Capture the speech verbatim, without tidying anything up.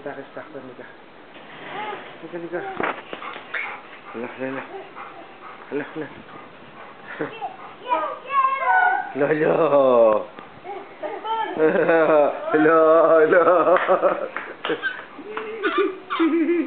sa akin, stockton. Liga. Liga, liga. Hala, hala. Hala, hala. Lolo! Lolo!